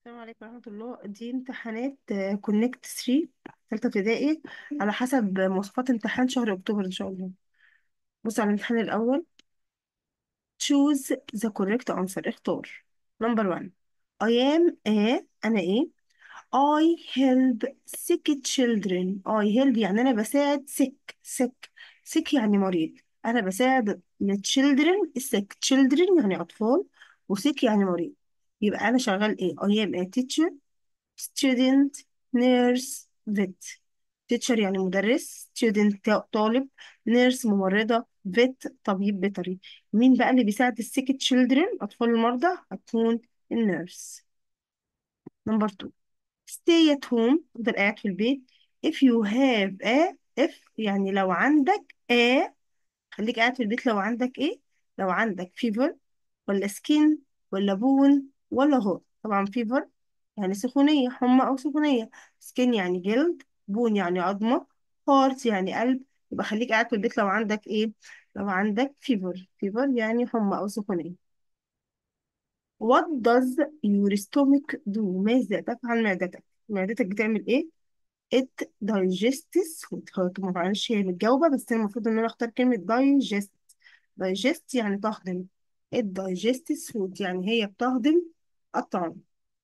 السلام عليكم ورحمة الله. دي امتحانات كونكت 3 ثالثة ابتدائي على حسب مواصفات امتحان شهر أكتوبر إن شاء الله. بص على الامتحان الأول. choose the correct answer. اختار. number 1. I am أنا إيه. I help sick children. I help يعني أنا بساعد sick يعني مريض. أنا بساعد children sick children يعني أطفال، وsick يعني مريض. يبقى أنا شغال إيه. I am a teacher student nurse vet. teacher يعني مدرس، student طالب، nurse ممرضة، vet طبيب بيطري. مين بقى اللي بيساعد السيك children أطفال المرضى؟ هتكون النيرس. نمبر 2. stay at home تفضل قاعد في البيت. if you have a if يعني لو عندك a خليك قاعد في البيت. لو عندك ايه؟ لو عندك fever ولا سكين ولا بون ولا هو. طبعا فيفر يعني سخونية، حمى أو سخونية. سكين يعني جلد، بون يعني عظمة، هارت يعني قلب. يبقى خليك قاعد في البيت لو عندك ايه؟ لو عندك فيفر يعني حمى أو سخونية. What does your stomach do؟ ماذا تفعل معدتك؟ معدتك بتعمل ايه؟ it digests food. هو معلش هي متجاوبة، بس أنا المفروض إن أنا أختار كلمة digest. digest يعني تهضم. it digests food يعني هي بتهضم الطعام.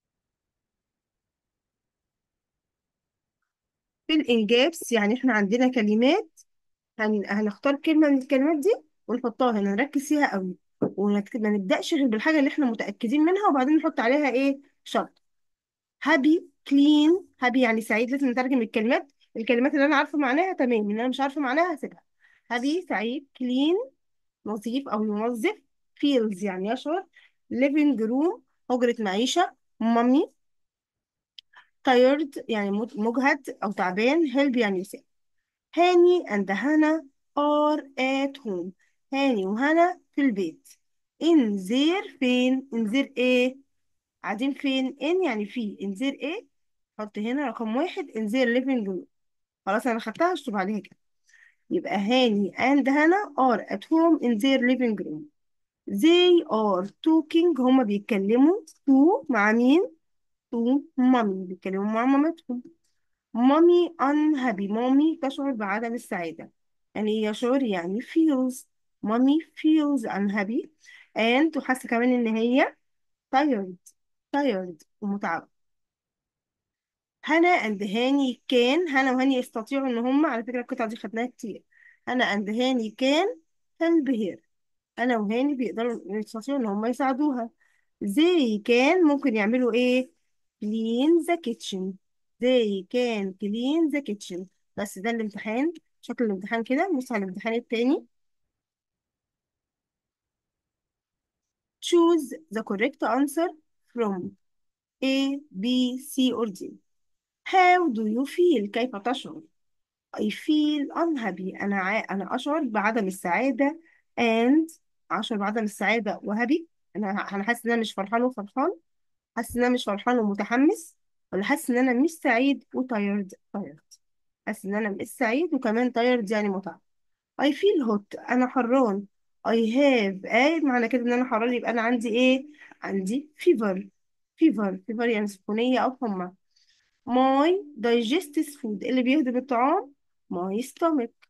في الإنجابس يعني إحنا عندنا كلمات، هنختار كلمة من الكلمات دي ونحطها هنا نركز فيها قوي، ونكتب ما نبدأش غير بالحاجة اللي إحنا متأكدين منها وبعدين نحط عليها إيه شرط. هابي كلين. هابي يعني سعيد. لازم نترجم الكلمات. الكلمات اللي أنا عارفة معناها تمام، اللي أنا مش عارفة معناها هسيبها. هابي سعيد، كلين نظيف أو ينظف، feels يعني يشعر، living room حجرة معيشة، مامي tired يعني مجهد أو تعبان، help يعني يساعد. هاني and هانا are at home. هاني وهانا في البيت. in their فين in their ايه قاعدين فين. in يعني في in their ايه. حط هنا رقم 1 in their living room. خلاص أنا خدتها اشطب عليها كده. يبقى هاني and هانا are at home in their living room. They are talking. هما بيتكلموا to مع مين؟ to mommy. بيتكلموا مع مامتهم. mommy unhappy. mommy تشعر بعدم السعادة. يعني يشعر يعني feels. mommy feels unhappy and تحس كمان إن هي tired. ومتعبة. هنا and هاني كان. هنا وهاني يستطيعوا إن هما، على فكرة القطعة دي خدناها كتير. هنا and هاني كان help here. أنا وهاني بيقدروا يستطيعوا إن هما يساعدوها. they كان ممكن يعملوا ايه؟ clean the kitchen. they can clean the kitchen. بس ده الامتحان. شكل الامتحان كده. بص على الامتحان التاني. choose the correct answer from A, B, C or D. how do you feel؟ كيف تشعر؟ I feel unhappy. أنا أشعر بعدم السعادة and أشعر بعدم السعادة وهابي. أنا حاسس إن أنا مش فرحان وفرحان، حاسس ان انا مش فرحان ومتحمس، ولا حاسس ان انا مش سعيد وتايرد. حاسس ان انا مش سعيد وكمان تايرد يعني متعب. I feel hot. انا حران. I have معنى كده ان انا حران يبقى انا عندي ايه؟ عندي fever يعني سخونية او حمى. my digestive food اللي بيهضم الطعام my stomach.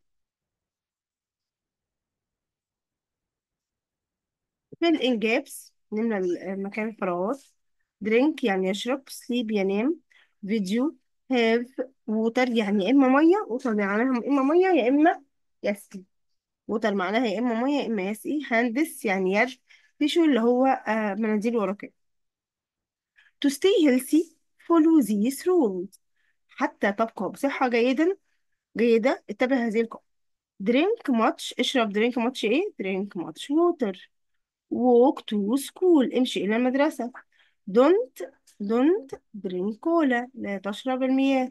في الإنجابس نملى المكان الفراغات. drink يعني يشرب، sleep ينام، فيديو، have water يعني يا إما مية. water معناها يا إما مية يا إما يسقي. water معناها يا إما مية يا إما يسقي. hands يعني يد. tissue اللي هو مناديل ورقات. to stay healthy follow these rules. حتى تبقى بصحة جيدة اتبع هذه القواعد. drink much اشرب. drink much ايه؟ drink much water. walk to school امشي إلى المدرسة. don't don't drink cola لا تشرب المياه.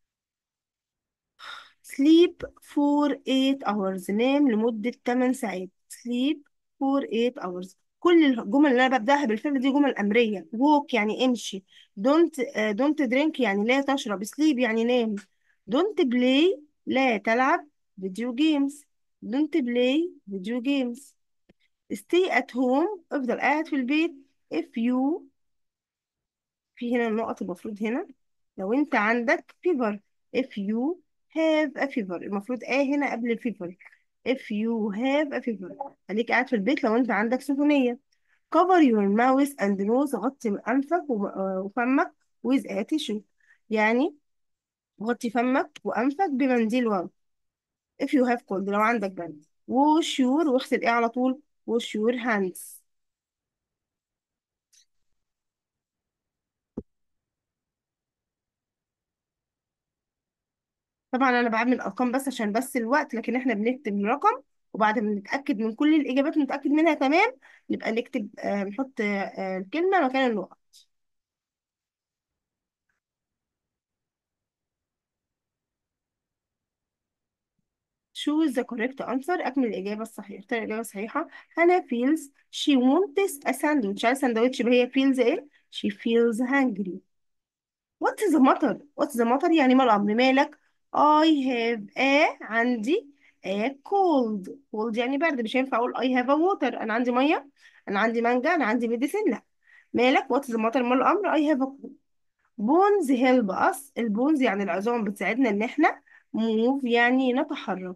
sleep for 8 hours نام لمدة 8 ساعات. sleep for 8 hours. كل الجمل اللي أنا ببدأها بالفعل دي جمل أمرية. walk يعني امشي. don't drink يعني لا تشرب. sleep يعني نام. don't play لا تلعب فيديو جيمز. don't play فيديو جيمز. stay at home افضل قاعد في البيت. if you في هنا النقط المفروض هنا. لو انت عندك fever. if you have a fever، المفروض هنا قبل الفيفر. if you have a fever، خليك قاعد في البيت لو انت عندك سخونية. cover your mouth and nose، غطي أنفك وفمك with a tissue، يعني غطي فمك وأنفك بمنديل واو. if you have cold، لو عندك برد. wash your، واغسل على طول. wash your hands. طبعا انا بعمل ارقام بس عشان بس الوقت، لكن احنا بنكتب الرقم وبعد ما نتاكد من كل الاجابات ونتاكد منها تمام، نبقى نكتب نحط الكلمه مكان النقط. choose the correct answer، اكمل الاجابه الصحيحه، اختار الاجابه الصحيحه. هنا feels she wants a sandwich، عايز سندوتش، يبقى هي feels ايه؟ she feels hungry. what is the matter؟ what is the matter يعني ما الامر، مالك؟ I have a، عندي a cold. cold يعني برد، مش هينفع اقول I have a water، انا عندي ميه، انا عندي مانجا، انا عندي ميديسين، لا. مالك؟ what is the matter ما الامر؟ I have a cold. bones help us، البونز يعني العظام بتساعدنا ان احنا move يعني نتحرك.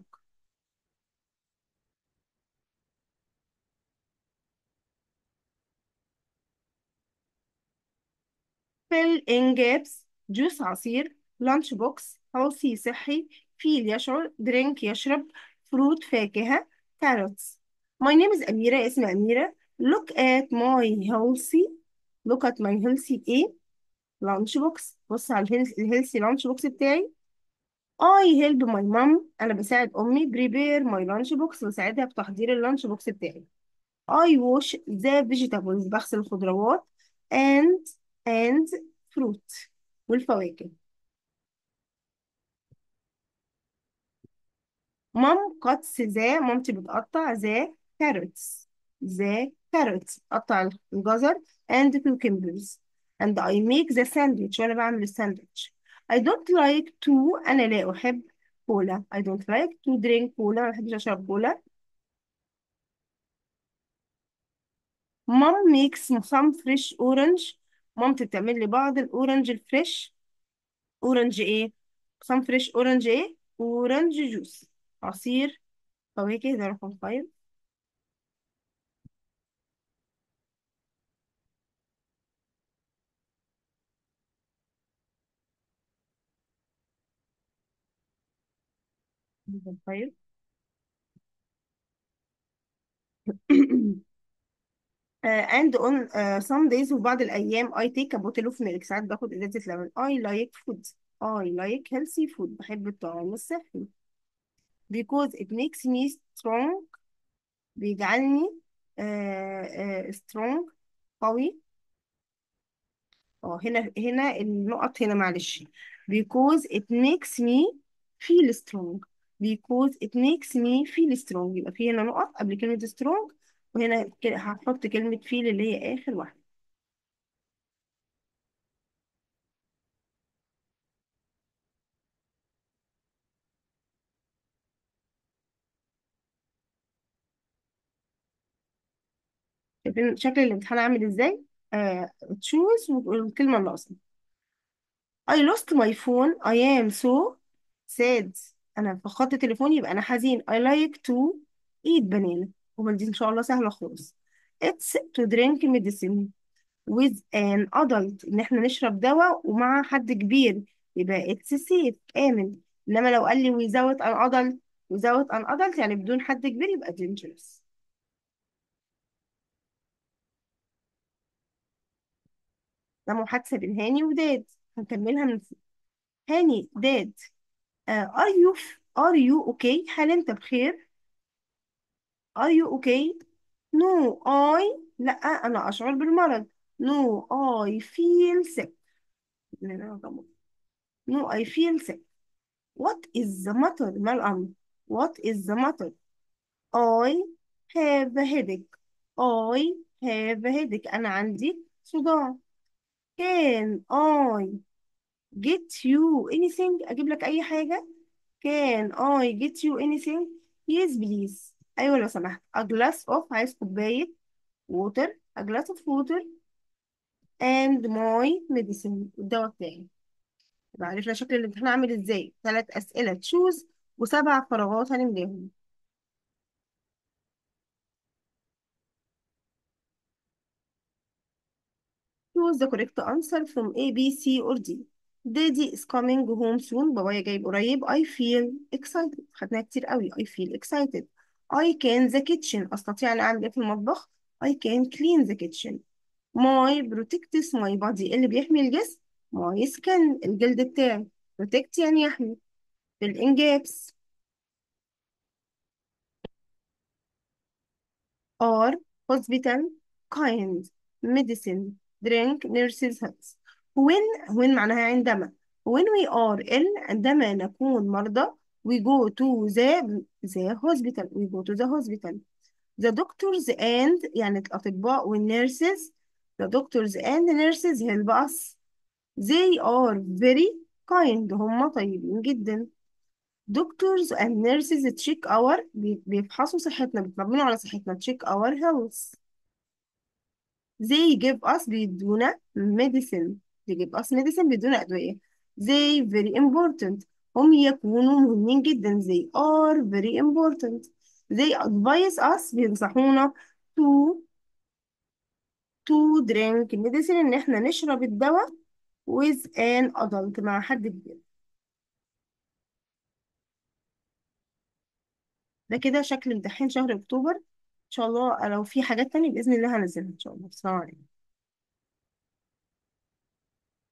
fill in gaps. جوس عصير. lunch box healthy صحي. feel يشعر. drink يشرب. fruit فاكهة. carrots. my name is أميرة، اسمي أميرة. look at my healthy. look at my healthy ايه؟ lunch box، بص على الهيلثي lunch box بتاعي. I help my mom، أنا بساعد أمي. prepare my lunch box، بساعدها في تحضير اللانش بوكس بتاعي. I wash the vegetables، بغسل الخضروات. and and fruit، والفواكه. مام cuts ذا، مامتي بتقطع ذا carrots. ذا carrots، قطع الجزر. and cucumbers. and I make the sandwich، وأنا بعمل الساندويتش. I don't like to، أنا لا أحب كولا. I don't like to drink كولا، ما بحبش أشرب كولا. مام makes some fresh orange، مامتي بتعمل لي بعض الأورنج الفريش. اورنج ايه؟ some fresh orange ايه؟ اورنج جوس، عصير فواكه، ده رقم 5. رقم 5. and on some days، وبعض الأيام I take a bottle of milk، ساعات باخد إزازة لبن. I like food، I like healthy food، بحب الطعام الصحي. because it makes me strong، بيجعلني strong، قوي. اه هنا النقط هنا معلش. because it makes me feel strong. because it makes me feel strong، يبقى في هنا نقط قبل كلمة strong، وهنا هحط كلمة feel اللي هي آخر واحدة. شايفين شكل الامتحان عامل ازاي؟ choose والكلمة الناقصة. I lost my phone. I am so sad، أنا فقدت تليفوني يبقى أنا حزين. I like to eat banana، وما دي إن شاء الله سهلة خالص. It's to drink medicine with an adult، إن إحنا نشرب دواء ومع حد كبير، يبقى it's safe، آمن. إنما لو قال لي without an adult، without an adult يعني بدون حد كبير، يبقى dangerous. ده محادثة بين هاني وداد، هنكملها من فوق. هاني داد. are you okay؟ هل أنت بخير؟ are you okay؟ no I، لا أنا أشعر بالمرض. no I feel sick. no I feel sick. what is the matter ما الأمر؟ what is the matter؟ I have a headache. I have a headache، أنا عندي صداع. can I get you anything؟ أجيب لك أي حاجة. can I get you anything؟ yes please، أيوة لو سمحت. a glass of، عايز كوباية water. a glass of water and my medicine، الدواء بتاعي. يبقى عرفنا شكل الامتحان عامل ازاي، 3 أسئلة تشوز و7 فراغات هنملاهم. choose the correct answer from A, B, C or D. Daddy is coming home soon. بابايا جاي قريب. I feel excited. خدناها كتير قوي. I feel excited. I can the kitchen. أستطيع أن أعمل إيه في المطبخ. I can clean the kitchen. My protects my body. اللي بيحمي الجسم. My skin. الجلد بتاعي. protect يعني يحمي. بالإنجابس. are hospital, kind, medicine, drink, nurses, helps. when معناها عندما. when we are ill عندما نكون مرضى we go to the hospital. we go to the hospital. the doctors and يعني الأطباء والنيرسز. the doctors and nurses help us. they are very kind. هم طيبين جدا. doctors and nurses check our بيفحصوا صحتنا، بيطمنوا على صحتنا. check our health. they give us بيدونا medicine. they give us medicine بيدونا أدوية. they very important. هم يكونوا مهمين جدا. they are very important. they advise us بينصحونا to drink medicine إن احنا نشرب الدواء with an adult مع حد كبير. ده كده شكل امتحان شهر أكتوبر. إن شاء الله لو في حاجات تانية بإذن الله هنزلها إن شاء الله. السلام عليكم.